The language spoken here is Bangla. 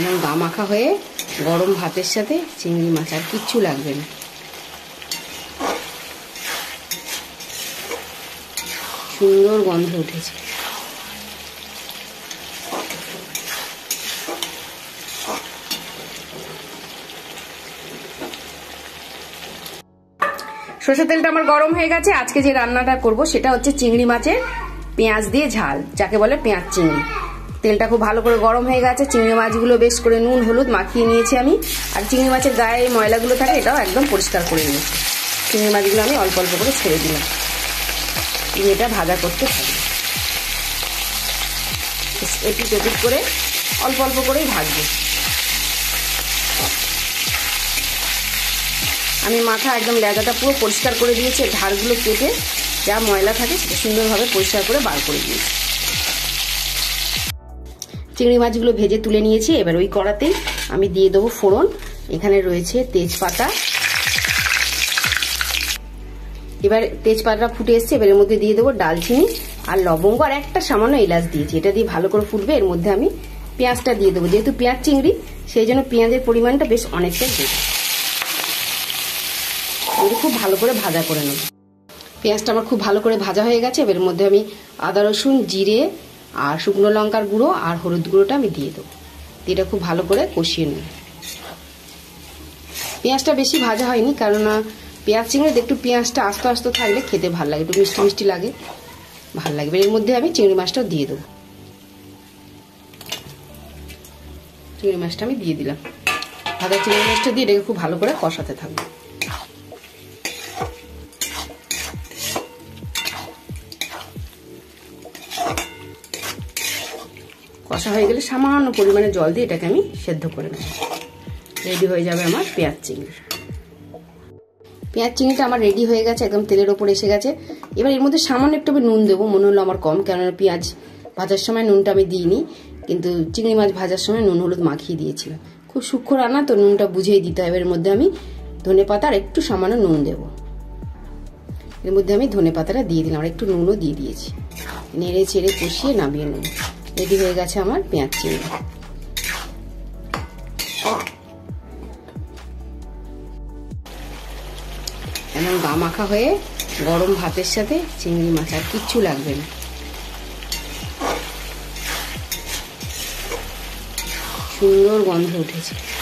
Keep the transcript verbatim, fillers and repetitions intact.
এমন গা মাখা হয়ে গরম ভাতের সাথে চিংড়ি মাছ, আর কিচ্ছু লাগবে না। সুন্দর গন্ধ উঠেছে। সরষের তেলটা আমার গরম হয়ে গেছে। আজকে যে রান্নাটা করব সেটা হচ্ছে চিংড়ি মাছের পেঁয়াজ দিয়ে ঝাল, যাকে বলে পেঁয়াজ চিংড়ি। তেলটা খুব ভালো করে গরম হয়ে গেছে। চিংড়ি মাছগুলো বেশ করে নুন হলুদ মাখিয়ে নিয়েছি আমি। আর চিংড়ি মাছের গায়ে ময়লাগুলো থাকে এটাও একদম পরিষ্কার করে নিয়েছি। চিংড়ি মাছগুলো আমি অল্প অল্প করে ছেড়ে দিলাম। এটা ভাজা করতে থাকি, একটু চটুট করে অল্প অল্প করেই ভাজবো। আমি মাথা একদম লেজাটা পুরো পরিষ্কার করে দিয়েছি। ধারগুলো কেটে যা ময়লা থাকে সেটা সুন্দরভাবে পরিষ্কার করে বার করে দিয়েছি। চিংড়ি মাছগুলো ভেজে তুলে নিয়েছি। এবার ওই কড়াতেই আমি দিয়ে দেবো ফোড়ন। এখানে রয়েছে তেজপাতা। এবার তেজপাতা ফুটে এসছে, এবার এর মধ্যে দিয়ে দেবো ডালচিনি আর লবঙ্গ আর একটা সামান্য এলাচ দিয়েছি। এটা দিয়ে ভালো করে ফুটবে। এর মধ্যে আমি পেঁয়াজটা দিয়ে দেবো। যেহেতু পেঁয়াজ চিংড়ি সেই জন্য পেঁয়াজের পরিমাণটা বেশ অনেকটাই দেবো। এটা খুব ভালো করে ভাজা করে নেব। পেঁয়াজটা আমার খুব ভালো করে ভাজা হয়ে গেছে। এবার এর মধ্যে আমি আদা রসুন জিরে আর শুকনো লঙ্কার গুঁড়ো আর হলুদ গুঁড়োটা আমি দিয়ে দেবো। এটা খুব ভালো করে কষিয়ে নেব। পেঁয়াজটা বেশি ভাজা হয়নি, কেননা পেঁয়াজ চিংড়িতে একটু পেঁয়াজটা আস্তে আস্তে থাকলে খেতে ভালো লাগে, একটু মিষ্টি মিষ্টি লাগে, ভালো লাগবে। এর মধ্যে আমি চিংড়ি মাছটাও দিয়ে দেবো। চিংড়ি মাছটা আমি দিয়ে দিলাম। ভাজা চিংড়ি মাছটা দিয়ে এটাকে খুব ভালো করে কষাতে থাকবো। কষা হয়ে গেলে সামান্য পরিমাণে জল দিয়ে এটাকে আমি সেদ্ধ করে নেব। রেডি হয়ে যাবে আমার পেঁয়াজ চিংড়ি। পেঁয়াজ চিংড়িটা আমার রেডি হয়ে গেছে, একদম তেলের ওপর এসে গেছে। এবার এর মধ্যে সামান্য একটু নুন দেবো। মনে হলো আমার কম, কেননা পেঁয়াজ ভাজার সময় নুনটা আমি দিইনি, কিন্তু চিংড়ি মাছ ভাজার সময় নুন হলুদ মাখিয়ে দিয়েছিলাম। খুব সূক্ষ্ম রান্না তো, নুনটা বুঝেই দিতে হবে। এর মধ্যে আমি ধনে পাতা আর একটু সামান্য নুন দেবো। এর মধ্যে আমি ধনে পাতাটা দিয়ে দিলাম আর একটু নুনও দিয়ে দিয়েছি। নেড়ে ছেড়ে কষিয়ে নামিয়ে নেব। রেডি হয়ে গেছে আমার পেঁয়াজ চিংড়ি। এমন গা মাখা হয়ে গরম ভাতের সাথে চিংড়ি মাছ, আর কিচ্ছু লাগবে না। সুন্দর গন্ধ উঠেছে।